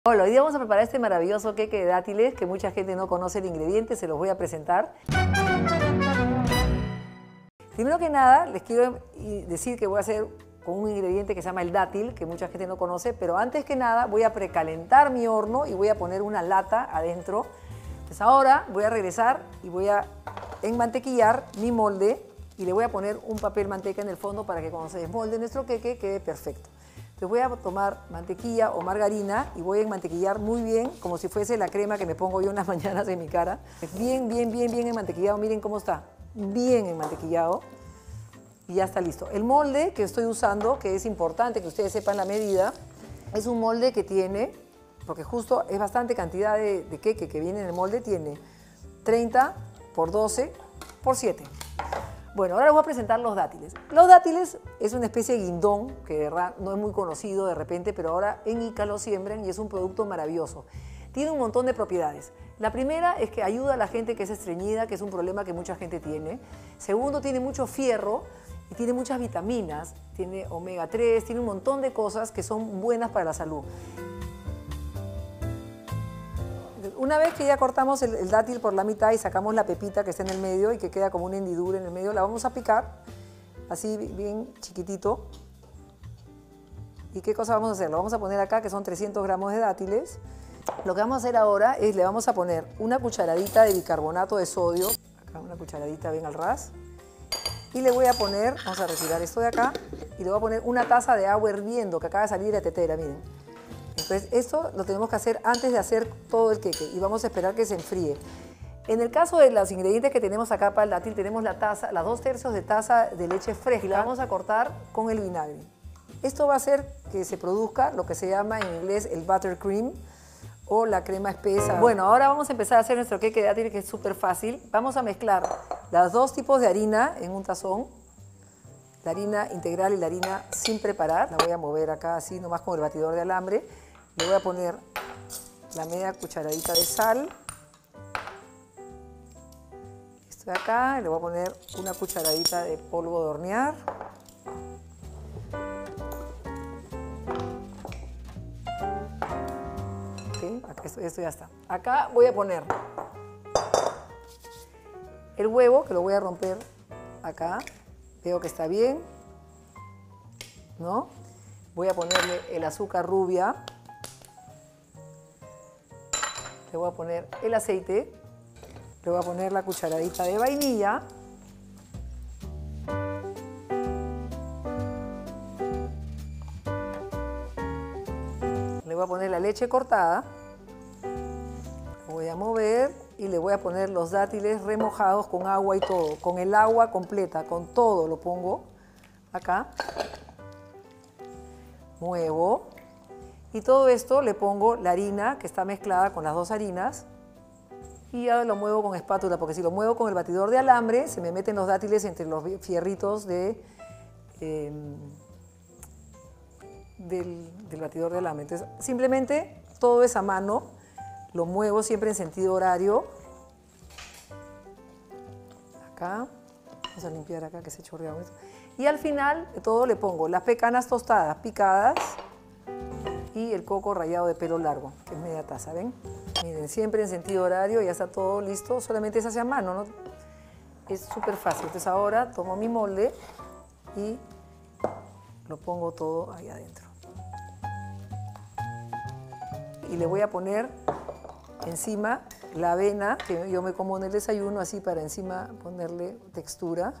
Hola, hoy día vamos a preparar este maravilloso queque de dátiles que mucha gente no conoce el ingrediente, se los voy a presentar. Primero que nada, les quiero decir que voy a hacer con un ingrediente que se llama el dátil, que mucha gente no conoce, pero antes que nada voy a precalentar mi horno y voy a poner una lata adentro. Entonces ahora voy a regresar y voy a enmantequillar mi molde y le voy a poner un papel manteca en el fondo para que cuando se desmolde nuestro queque quede perfecto. Entonces voy a tomar mantequilla o margarina y voy a enmantequillar muy bien, como si fuese la crema que me pongo yo en las mañanas en mi cara. Bien enmantequillado, miren cómo está, bien enmantequillado. Y ya está listo. El molde que estoy usando, que es importante que ustedes sepan la medida, es un molde que tiene, porque justo es bastante cantidad de queque que viene en el molde, tiene 30 por 12 por 7. Bueno, ahora les voy a presentar los dátiles. Los dátiles es una especie de guindón que de verdad no es muy conocido de repente, pero ahora en Ica lo siembran y es un producto maravilloso. Tiene un montón de propiedades. La primera es que ayuda a la gente que es estreñida, que es un problema que mucha gente tiene. Segundo, tiene mucho fierro y tiene muchas vitaminas, tiene omega 3, tiene un montón de cosas que son buenas para la salud. Una vez que ya cortamos el dátil por la mitad y sacamos la pepita que está en el medio y que queda como una hendidura en el medio, la vamos a picar así bien chiquitito. ¿Y qué cosa vamos a hacer? Lo vamos a poner acá, que son 300 gramos de dátiles. Lo que vamos a hacer ahora es le vamos a poner una cucharadita de bicarbonato de sodio, acá una cucharadita bien al ras, y le voy a poner, vamos a retirar esto de acá, y le voy a poner una taza de agua hirviendo que acaba de salir de la tetera, miren. Entonces esto lo tenemos que hacer antes de hacer todo el queque y vamos a esperar que se enfríe. En el caso de los ingredientes que tenemos acá para el dátil, tenemos la taza, las 2/3 de taza de leche fresca y la vamos a cortar con el vinagre. Esto va a hacer que se produzca lo que se llama en inglés el buttercream o la crema espesa. Bueno, ahora vamos a empezar a hacer nuestro queque de dátil, que es súper fácil. Vamos a mezclar los dos tipos de harina en un tazón. La harina integral y la harina sin preparar. La voy a mover acá así, nomás con el batidor de alambre. Le voy a poner la media cucharadita de sal. Esto de acá. Le voy a poner una cucharadita de polvo de hornear. Ok, esto ya está. Acá voy a poner el huevo, que lo voy a romper acá. Veo que está bien, ¿no? Voy a ponerle el azúcar rubia. Le voy a poner el aceite. Le voy a poner la cucharadita de vainilla. Le voy a poner la leche cortada. Lo voy a mover y le voy a poner los dátiles remojados con agua y todo, con el agua completa, con todo lo pongo acá. Muevo y todo esto le pongo la harina que está mezclada con las dos harinas y ya lo muevo con espátula, porque si lo muevo con el batidor de alambre se me meten los dátiles entre los fierritos del batidor de alambre. Entonces simplemente todo es a mano, lo muevo siempre en sentido horario. Acá, vamos a limpiar acá que se chorrea esto. Y al final de todo le pongo las pecanas tostadas picadas y el coco rallado de pelo largo, que es media taza, ¿ven? Miren, siempre en sentido horario, ya está todo listo, solamente se hace a mano, ¿no? Es súper fácil. Entonces ahora tomo mi molde y lo pongo todo ahí adentro. Y le voy a poner encima la avena, que yo me como en el desayuno, así para encima ponerle textura.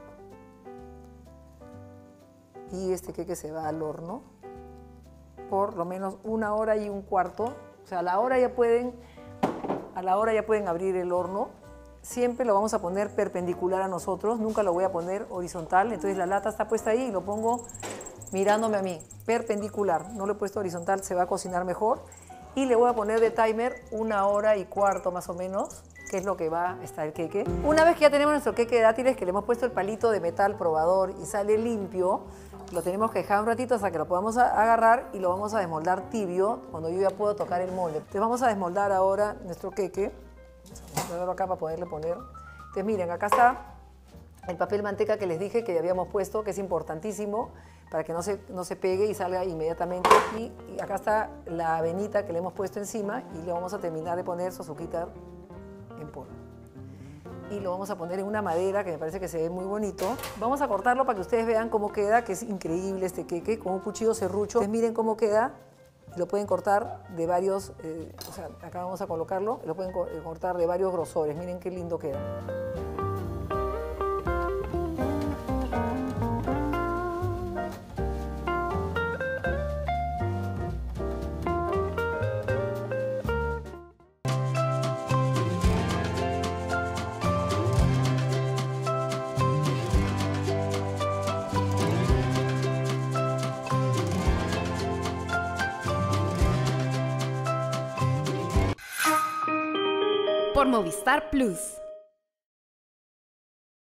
Y este queque se va al horno por lo menos 1 hora y un cuarto. O sea, a la hora ya pueden abrir el horno. Siempre lo vamos a poner perpendicular a nosotros, nunca lo voy a poner horizontal. Entonces la lata está puesta ahí y lo pongo mirándome a mí, perpendicular. No lo he puesto horizontal, se va a cocinar mejor. Y le voy a poner de timer 1 hora y cuarto más o menos, que es lo que va a estar el queque. Una vez que ya tenemos nuestro queque de dátiles, que le hemos puesto el palito de metal probador y sale limpio, lo tenemos que dejar un ratito hasta que lo podamos agarrar y lo vamos a desmoldar tibio cuando yo ya puedo tocar el molde. Entonces vamos a desmoldar ahora nuestro queque. Vamos a ponerlo acá para poderle poner. Entonces miren, acá está el papel manteca que les dije que habíamos puesto, que es importantísimo para que no se pegue y salga inmediatamente. Y acá está la avenita que le hemos puesto encima y le vamos a terminar de poner su azuquita en polvo. Y lo vamos a poner en una madera que me parece que se ve muy bonito. Vamos a cortarlo para que ustedes vean cómo queda, que es increíble este queque, con un cuchillo serrucho. Ustedes miren cómo queda, lo pueden cortar de varios, o sea, acá vamos a colocarlo, lo pueden cortar de varios grosores, miren qué lindo queda. Por Movistar Plus.